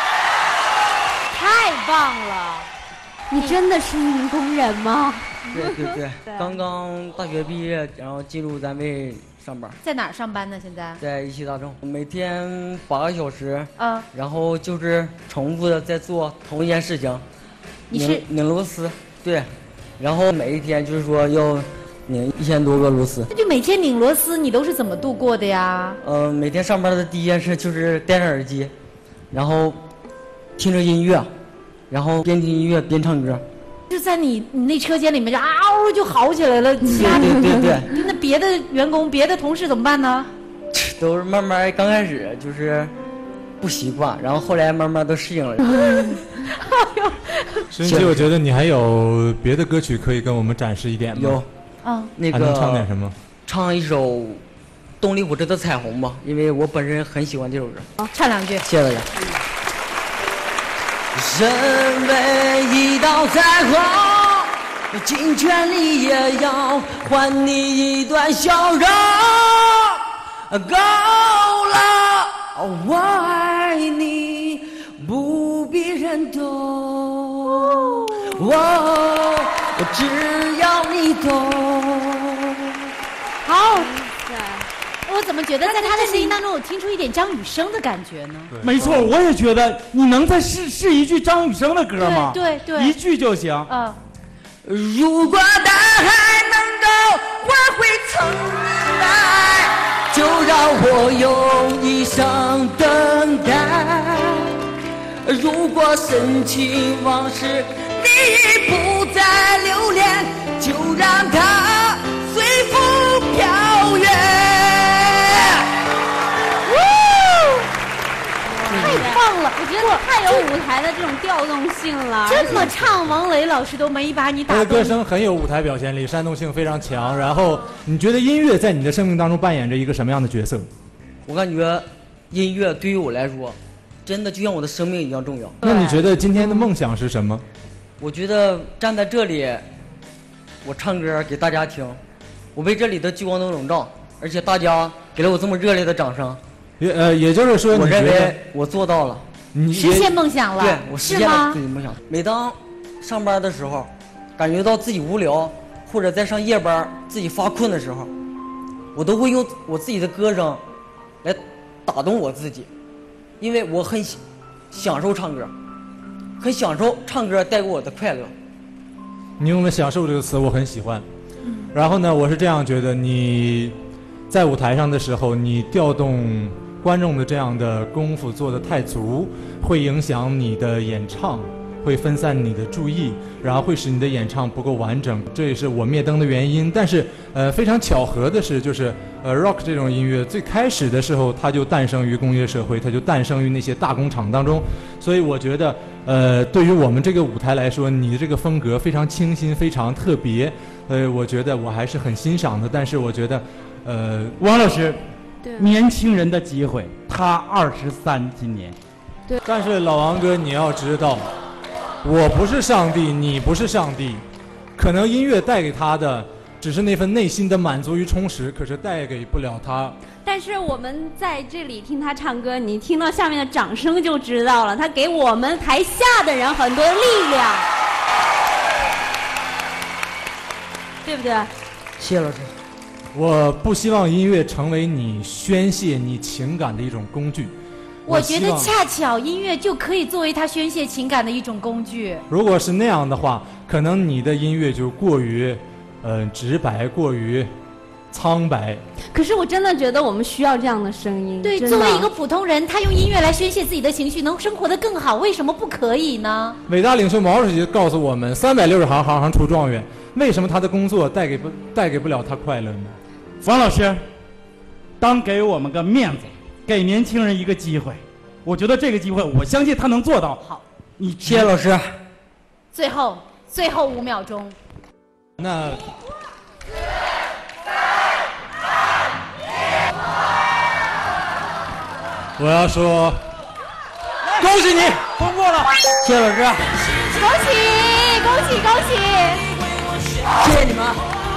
太棒了！ 你真的是一名工人吗？ 对，刚刚大学毕业，然后进入单位上班。 在哪儿上班呢？现在在一汽大众，每天8个小时，然后就是重复的在做同一件事情。 你是拧螺丝，对，然后每一天就是说要拧1000多个螺丝。 那就每天拧螺丝，你都是怎么度过的呀？ 每天上班的第一件事就是戴上耳机，然后听着音乐，然后边听音乐边唱歌。 就在你那车间里面就就嚎起来了， 对。 那别的员工、别的同事怎么办呢？ 都是慢慢刚开始就是不习惯，然后后来慢慢都适应了。 申基，我觉得你还有别的歌曲可以跟我们展示一点吗？ 有，那个还能唱点什么？ 唱一首动力火车的《彩虹》吧，因为我本身很喜欢这首歌。 唱两句。 谢谢大家。 身为一道彩虹，尽全力也要还你一段笑容。够了，我爱你，不必认同。只要你懂。 好。我怎么觉得在他的声音当中，我听出一点张雨生的感觉呢？ 没错，我也觉得。你能再试一句张雨生的歌吗？ 对， 一句就行。 如果大海能够换回曾来，就让我用一生等待。如果深情往事你已不再留恋，就让它随风飘远。 太棒了！我觉得太有舞台的这种调动性了。 这么唱，王磊老师都没把你打动。 他的歌声很有舞台表现力，煽动性非常强。然后，你觉得音乐在你的生命当中扮演着一个什么样的角色？ 我感觉音乐对于我来说，真的就像我的生命一样重要。 那你觉得今天的梦想是什么？ 我觉得站在这里，我唱歌给大家听，我被这里的聚光灯笼罩，而且大家给了我这么热烈的掌声。 也就是说， 我认为我做到了， 实现梦想了。 对，我实现了自己的梦想。每当上班的时候，感觉到自己无聊，或者在上夜班自己发困的时候，我都会用我自己的歌声来打动我自己，因为我很享受唱歌，很享受唱歌带给我的快乐。 你用的"享受"这个词，我很喜欢。然后呢，我是这样觉得，你在舞台上的时候，你调动观众的这样的功夫做得太足，会影响你的演唱，会分散你的注意，然后会使你的演唱不够完整，这也是我灭灯的原因。但是非常巧合的是，就是rock 这种音乐最开始的时候，它就诞生于工业社会，它就诞生于那些大工厂当中。所以我觉得对于我们这个舞台来说，你的这个风格非常清新，非常特别，我觉得我还是很欣赏的。但是我觉得王老师，年轻人的机会，他23今年。 对。但是老王哥，你要知道，我不是上帝，你不是上帝，可能音乐带给他的只是那份内心的满足与充实，可是带给不了他。 但是我们在这里听他唱歌，你听到下面的掌声就知道了，他给我们台下的人很多力量，对不对？ 谢谢老师。 我不希望音乐成为你宣泄你情感的一种工具。 我觉得恰巧音乐就可以作为他宣泄情感的一种工具。 如果是那样的话，可能你的音乐就过于，直白，过于苍白。 可是我真的觉得我们需要这样的声音。 对，作为一个普通人，他用音乐来宣泄自己的情绪，能生活得更好，为什么不可以呢？ 伟大领袖毛主席告诉我们：360行，行行出状元。为什么他的工作带给不了他快乐呢？ 王老师，当给我们个面子，给年轻人一个机会，我觉得这个机会，我相信他能做到。 好， 谢谢老师。 最后5秒钟。 那。我要说，恭喜你通过了， 谢谢老师。 恭喜恭喜恭喜！ 谢谢你们。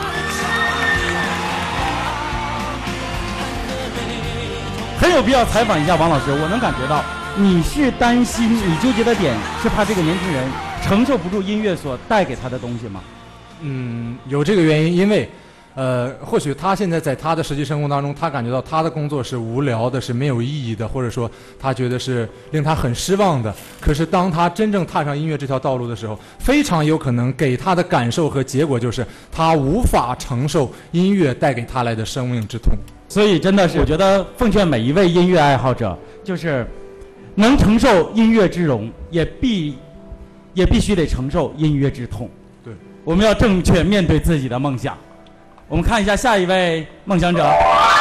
很有必要采访一下王老师，我能感觉到你是担心，你纠结的点是怕这个年轻人承受不住音乐所带给他的东西吗？ 有这个原因，因为或许他现在在他的实际生活当中，他感觉到他的工作是无聊的，是没有意义的，或者说他觉得是令他很失望的。可是当他真正踏上音乐这条道路的时候，非常有可能给他的感受和结果就是他无法承受音乐带给他来的生命之痛。 所以真的是，我觉得奉劝每一位音乐爱好者，就是能承受音乐之荣，也必须得承受音乐之痛。 对， 我们要正确面对自己的梦想。我们看一下下一位梦想者。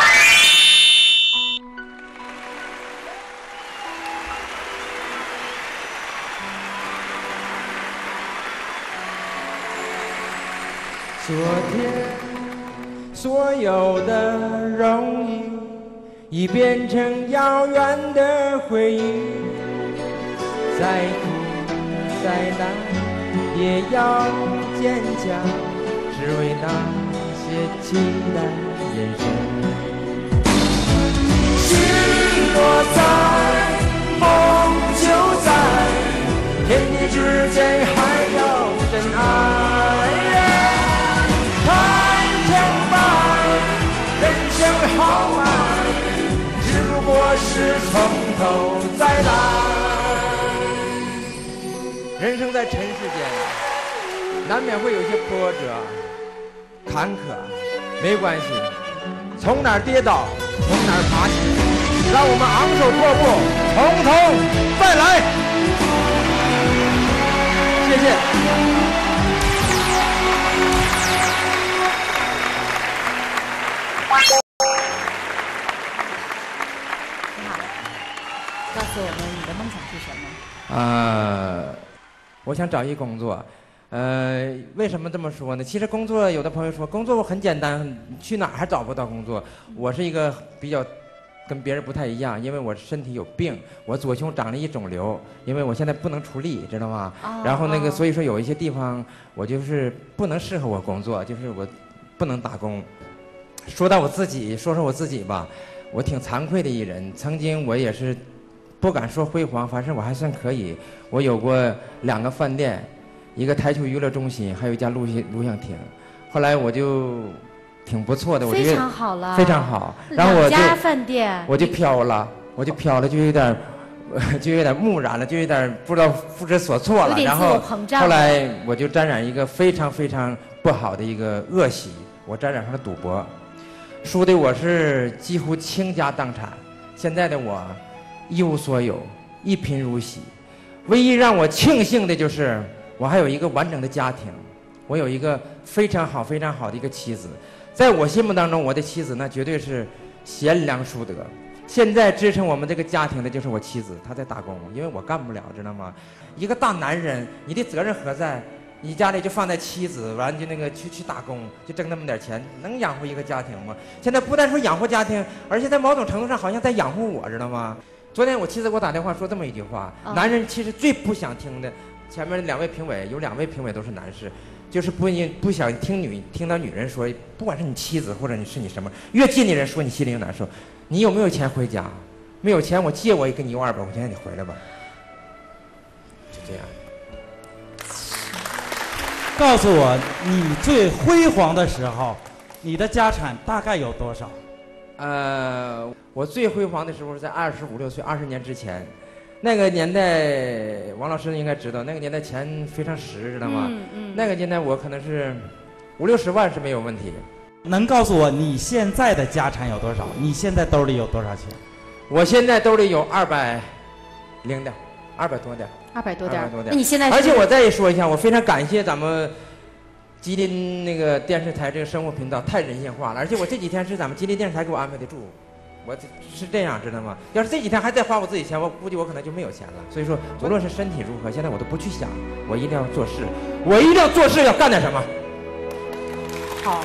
昨天所有的容易已变成遥远的回忆，再苦再难也要坚强，只为那些期待眼神。心若在，梦就在，天地之间还有真爱。看成败，人生豪迈，只不过是从头再来。人生在尘世间，难免会有些波折坎坷，没关系，从哪儿跌倒从哪儿爬起，让我们昂首阔步，从头再来。谢谢。 你好，告诉我们你的梦想是什么？ 我想找一工作。为什么这么说呢？其实工作，有的朋友说工作很简单，去哪儿还找不到工作。我是一个比较跟别人不太一样，因为我身体有病，我左胸长了一肿瘤，因为我现在不能出力，知道吗？然后所以说有一些地方我就是不能适合我工作，就是我不能打工。说到我自己，说说我自己吧，我挺惭愧的一人。曾经我也是不敢说辉煌，反正我还算可以。我有过2个饭店，一个台球娱乐中心，还有一家录像厅。后来我就挺不错的，我觉得非常好了， 非常好。然后 2家饭店， 我就飘了，就有点木然了，就有点不知所措了。然后后来我就沾染一个非常非常不好的一个恶习，我沾染上了赌博，输的我是几乎倾家荡产。现在的我一无所有，一贫如洗。唯一让我庆幸的就是我还有一个完整的家庭，我有一个非常好非常好的一个妻子。在我心目当中，我的妻子那绝对是贤良淑德。现在支撑我们这个家庭的就是我妻子，她在打工，因为我干不了，知道吗？一个大男人，你的责任何在？你家里就放在妻子，完就去打工，就挣那么点钱，能养活一个家庭吗？现在不但说养活家庭，而且在某种程度上好像在养活我，知道吗？昨天我妻子给我打电话说这么一句话：男人其实最不想听的，前面2位评委有2位评委都是男士， 就是不想听到女人说，不管是你妻子或者是你什么，越近的人说你心里有难受。你有没有钱回家？没有钱，我借我给你200块钱，你回来吧。就这样。 告诉我，你最辉煌的时候，你的家产大概有多少？ 我最辉煌的时候是在25、26岁，20年之前。那个年代，王老师应该知道，那个年代钱非常实，知道吗？那个年代我可能是50、60万是没有问题。 能告诉我你现在的家产有多少？你现在兜里有多少钱？ 我现在兜里有200零点，200多点。 200多点。 那你现在？而且我再说一下，我非常感谢咱们吉林那个电视台这个生活频道，太人性化了。而且我这几天是咱们吉林电视台给我安排的住。我是这样，知道吗？要是这几天还在花我自己钱，我估计我可能就没有钱了。所以说，无论是身体如何，现在我都不去想，我一定要做事，我一定要做事，要干点什么。 好。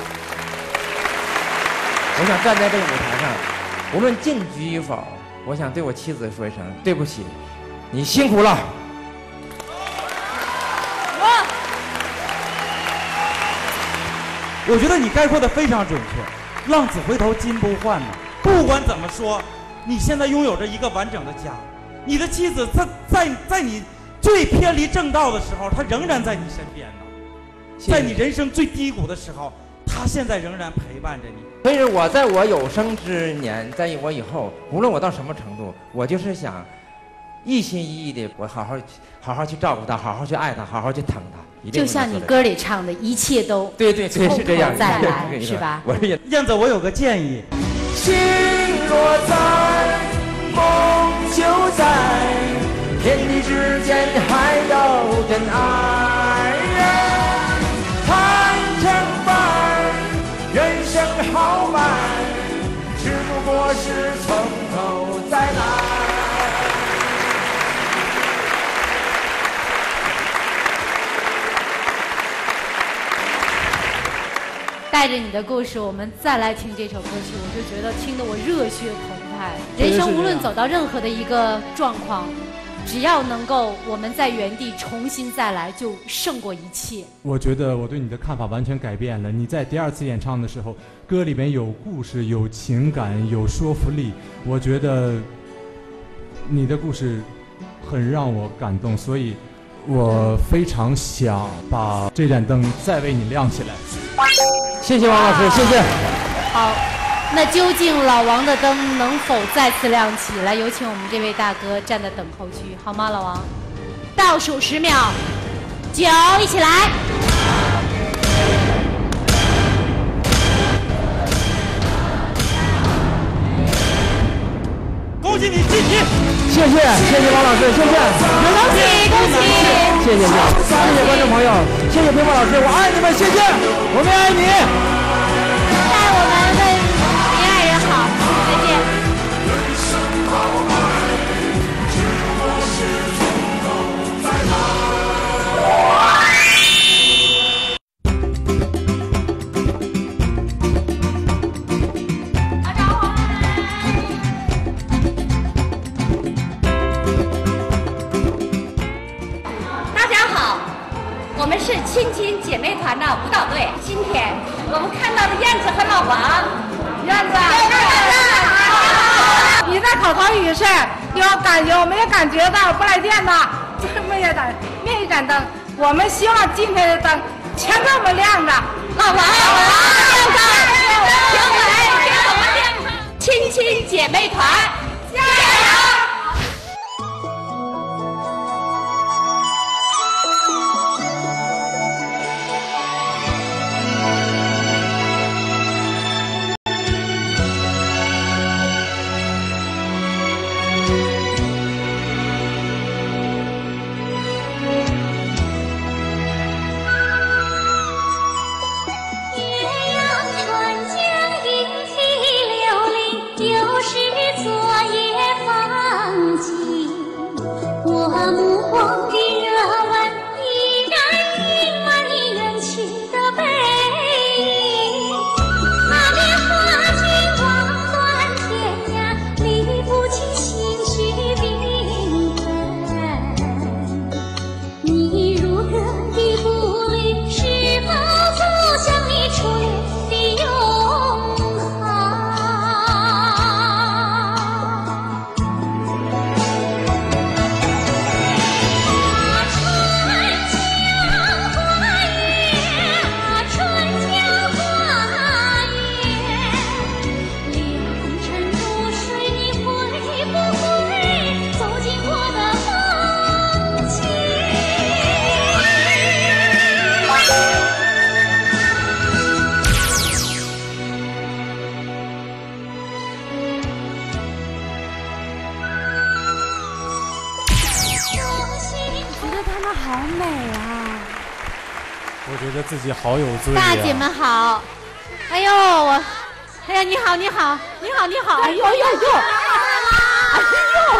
我想站在这个舞台上，无论进局与否，我想对我妻子说一声对不起，你辛苦了。 我觉得你概括的非常准确，浪子回头金不换呢。不管怎么说，你现在拥有着一个完整的家，你的妻子在你最偏离正道的时候，她仍然在你身边呢。在你人生最低谷的时候，她现在仍然陪伴着你。 所以我在我有生之年，在我以后，无论我到什么程度，我就是想一心一意的，我好好去照顾她，好好去爱她，好好去疼她。 就像你歌里唱的，一切都对是这样， 再来，是吧？ 燕子，我有个建议。 心若在，梦就在，天地之间还有真爱。谈成败，人生豪迈，只不过是从头再来。 带着你的故事，我们再来听这首歌曲，我就觉得听得我热血澎湃。人生无论走到任何的一个状况，只要能够我们在原地重新再来，就胜过一切。 我觉得我对你的看法完全改变了。你在第2次演唱的时候，歌里面有故事、有情感、有说服力，我觉得你的故事很让我感动，所以我非常想把这盏灯再为你亮起来。 谢谢王老师，谢谢。 好，那究竟老王的灯能否再次亮起？来，有请我们这位大哥站在等候区，好吗？老王，倒数10秒，9，一起来。 恭喜你晋级！ 谢谢王老师，谢谢。 恭喜！ 谢谢观众朋友，谢谢乒乓老师，我爱你们，谢谢，我们爱你。 带我们的您爱人好，再见。 我们是亲亲姐妹团的舞蹈队。今天我们看到了燕子和老王。燕子， 你在口头语是有没有感觉到不来电的？灭一盏灯。我们希望今天的灯全这么亮着。 老王，亮着，评委给我们亮上亲亲姐妹团，加油！ 岳阳春江莺啼柳林，旧时昨夜得自己好有罪、啊。 大姐们好，哎呦我，哎呀你好你好你好你好，哎呦呦呦，哎呦，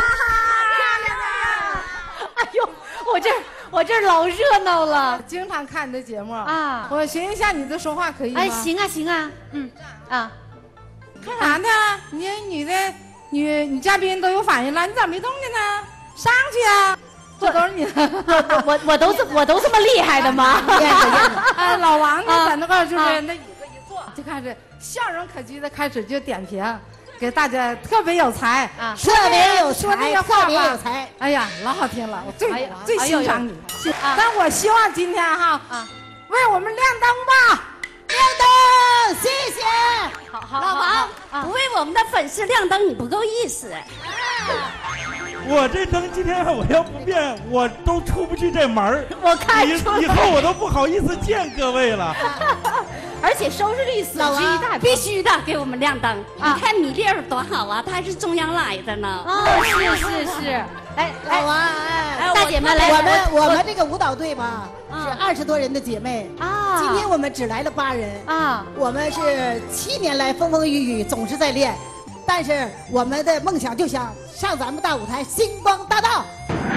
哎呦，我这老热闹了， 经常看你的节目啊， 我学一下你的说话可以吗？ 哎行啊行啊，啊， 干啥呢？你女嘉宾都有反应了，你咋没动的呢？上去啊！这都是你的， 我都这么厉害的吗？ 哎，老王呢，在那块就是那椅子一坐，就开始笑容可掬的开始就点评，给大家特别有才啊，特别有才， 说那些话特别有才。 哎呀，老好听了，我最欣赏你。但我希望今天哈为我们亮灯吧， 亮灯，谢谢。 好， 老王不为我们的粉丝亮灯，你不够意思。 我这灯今天我要不变，我都出不去这门我看出来以后我都不好意思见各位了。 而且收视率死之一大， 必须的给我们亮灯。你看米粒儿多好啊，他还是中央来的呢。 是。哎， 老王， 大姐们来， 我们这个舞蹈队吧是20多人的姐妹啊，今天我们只来了8人啊，我们是7年来风风雨雨总是在练。但是我们的梦想就想上咱们大舞台星光大道。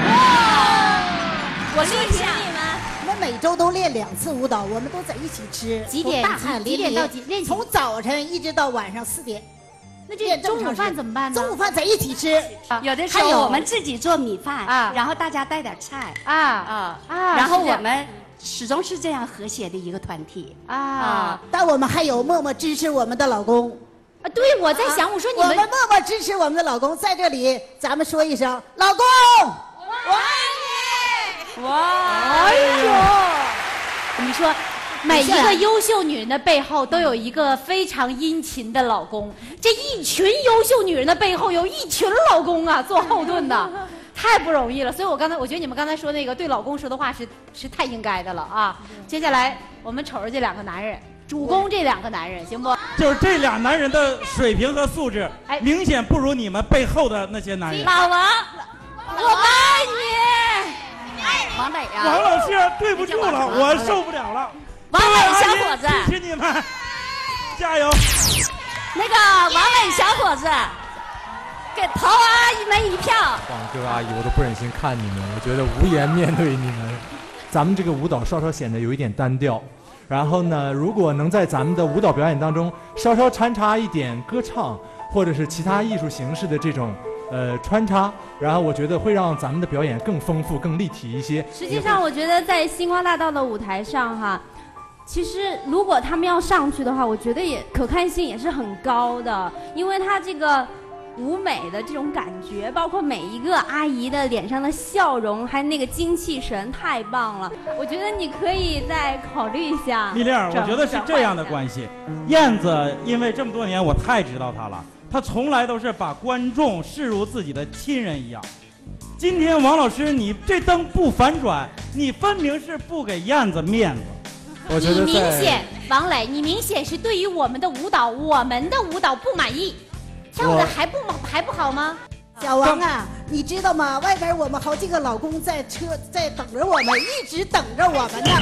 我厉害你们！ 我们每周都练2次舞蹈，我们都在一起吃。 几点到几点？ 从早晨一直到晚上4点。 那这中午饭怎么办呢？ 中午饭在一起吃。 有的时候我们自己做米饭啊，然后大家带点菜然后我们始终是这样和谐的一个团体啊。但我们还有默默支持我们的老公。 啊，对，我在想，我说你们默默支持我们的老公，在这里咱们说一声，老公，我爱你！哇，哎呦，你说每一个优秀女人的背后都有一个非常殷勤的老公，这一群优秀女人的背后有一群老公啊，做后盾的，太不容易了。所以我觉得你们刚才说那个对老公说的话是太应该的了啊。接下来我们瞅着这2个男人。主攻这2个男人行不？ 就是这俩男人的水平和素质，明显不如你们背后的那些男人。 老王，我爱你。王磊啊！ 王老师，对不住了，我受不了了。 王磊小伙子， 支持你们，加油！ 那个王磊小伙子，给投阿姨们一票。 王哥阿姨，我都不忍心看你们，我觉得无颜面对你们。咱们这个舞蹈稍稍显得有一点单调。然后呢，如果能在咱们的舞蹈表演当中稍稍掺插一点歌唱，或者是其他艺术形式的这种穿插，然后我觉得会让咱们的表演更丰富、更立体一些。 实际上，我觉得在星光大道的舞台上哈，其实如果他们要上去的话，我觉得也可看性也是很高的，因为他这个舞美的这种感觉，包括每一个阿姨的脸上的笑容，还有那个精气神，太棒了。我觉得你可以再考虑一下。 蜜玲，我觉得是这样的关系。燕子因为这么多年我太知道她了，她从来都是把观众视如自己的亲人一样。今天王老师，你这灯不反转，你分明是不给燕子面子。 我觉得你明显，王磊，你明显是对于我们的舞蹈不满意。跳的还不好吗？ 小王啊，你知道吗？外边我们好几个老公在等着我们，一直等着我们呢。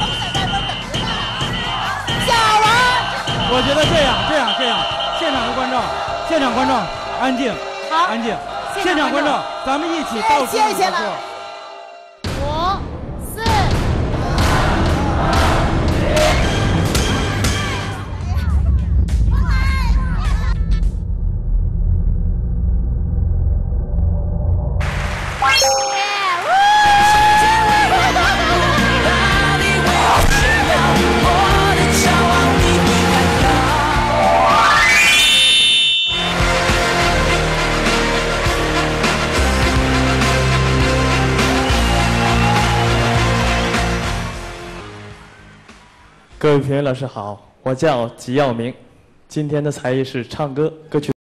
小王， 我觉得这样，现场观众，安静， 好， 安静，现场观众，咱们一起倒数谢谢了。 5、4。 各位评委老师好，我叫吉耀明，今天的才艺是唱歌，歌曲。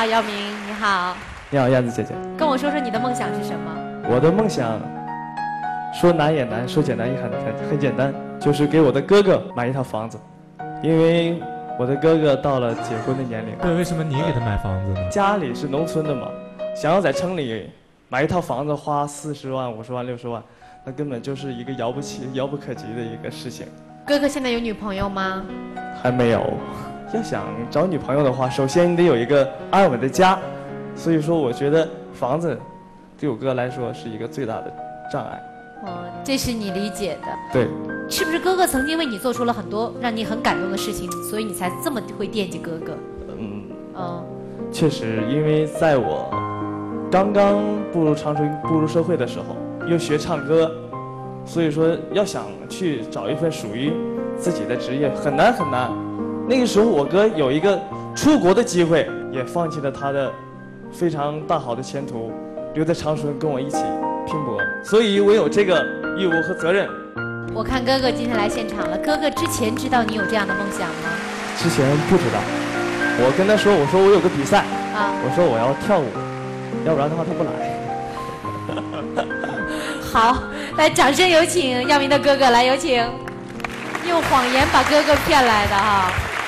好，姚明，你好。 你好，燕子姐姐。 跟我说说你的梦想是什么？ 我的梦想，说难也难，说简单也很简单，就是给我的哥哥买一套房子，因为我的哥哥到了结婚的年龄。 对，为什么你给他买房子呢？ 家里是农村的嘛，想要在城里买一套房子花40万、50万、60万，那根本就是一个遥不可及的一个事情。 哥哥现在有女朋友吗？ 还没有。要想找女朋友的话，首先你得有一个安稳的家，所以说我觉得房子对我哥来说是一个最大的障碍。 这是你理解的。 对。 是不是哥哥曾经为你做出了很多让你很感动的事情，所以你才这么会惦记哥哥？ 确实，因为在我刚刚步入社会的时候，又学唱歌，所以说要想去找一份属于自己的职业很难很难。那个时候我哥有一个出国的机会，也放弃了他的非常大好的前途，留在长春跟我一起拼搏，所以我有这个义务和责任。 我看哥哥今天来现场了，哥哥之前知道你有这样的梦想吗？ 之前不知道，我跟他说，我说我有个比赛，我说我要跳舞，要不然的话他不来。 好，来掌声有请耀明的哥哥，来有请，用谎言把哥哥骗来的哈。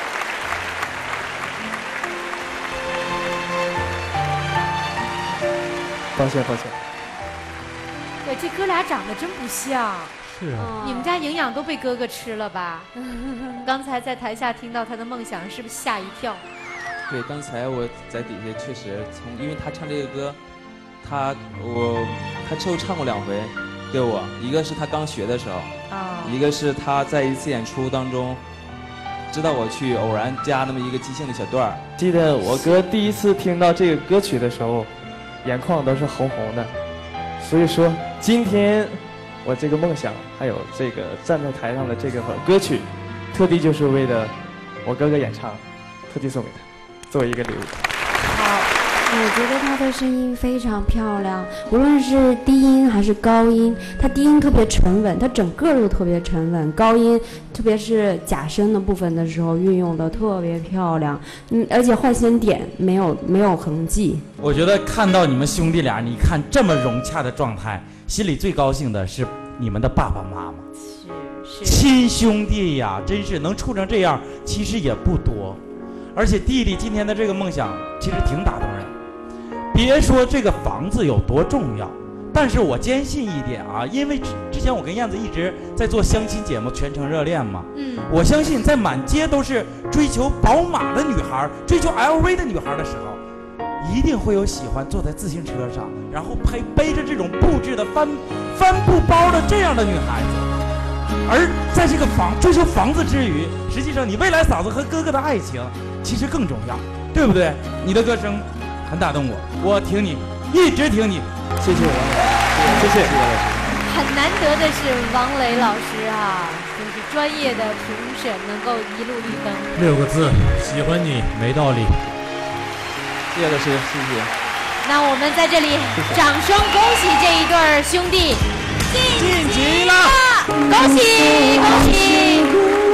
抱歉。 对，这哥俩长得真不像。 是啊。 你们家营养都被哥哥吃了吧？刚才在台下听到他的梦想，是不是吓一跳？ 对，刚才我在底下确实因为他唱这个歌，他之后唱过2回给我，一个是他刚学的时候，一个是他在一次演出当中，知道我去偶然加那么一个即兴的小段儿。 记得我哥第一次听到这个歌曲的时候，眼眶都是红红的。所以说，今天我这个梦想，还有这个站在台上的这个歌曲，特地就是为了我哥哥演唱，特地送给他，作为一个礼物。 我觉得他的声音非常漂亮，无论是低音还是高音，他低音特别沉稳，他整个都特别沉稳，高音特别是假声的部分的时候运用的特别漂亮，而且换声点没有痕迹。 我觉得看到你们兄弟俩，你看这么融洽的状态，心里最高兴的是你们的爸爸妈妈，是亲兄弟呀，真是能处成这样，其实也不多，而且弟弟今天的这个梦想其实挺打动人。别说这个房子有多重要，但是我坚信一点啊，因为之前我跟燕子一直在做相亲节目《全程热恋》嘛，我相信在满街都是追求宝马的女孩、追求 LV 的女孩的时候，一定会有喜欢坐在自行车上，然后背着这种布置的帆布包的这样的女孩子。而在这个追求房子之余，实际上你未来嫂子和哥哥的爱情其实更重要，对不对？你的歌声很打动我挺你，一直挺你。 谢谢王磊，谢谢。 很难得的是王磊老师啊，就是专业的评审能够一路绿灯。 6个字，喜欢你没道理。 谢谢老师，谢谢。 那我们在这里掌声恭喜这一对兄弟晋级了，恭喜恭喜！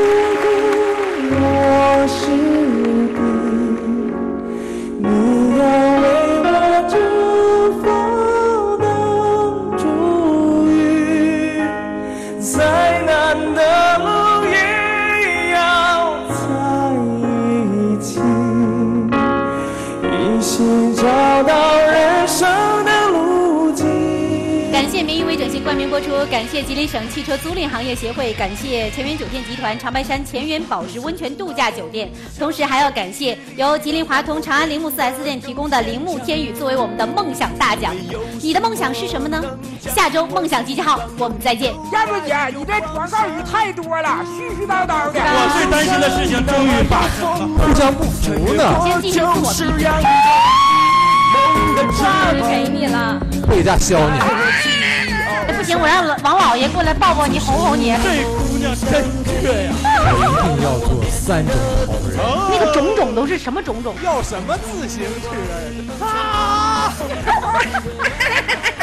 我是你要为我祝福的祝语，再难的路也要在一起，一起找到人生的路径。 感谢名誉微整形冠名播出，感谢吉林省汽车租赁行业协会，感谢前缘酒店集团长白山前缘宝石温泉度假酒店，同时还要感谢由吉林华通长安铃木 4S 店提供的铃木天宇作为我们的梦想大奖。你的梦想是什么呢？下周梦想集结号我们再见。 燕子姐，你这广告语太多了，絮絮叨叨的。 我最担心的事情终于发生了， 互相不服呢。 先进行自我评价。给你了， 回家削你。 不行，我让王老爷过来抱抱你，哄哄你。 这姑娘真倔呀！ 一定要做3种好人。 那个种种都是什么种种？ 要什么自行车啊？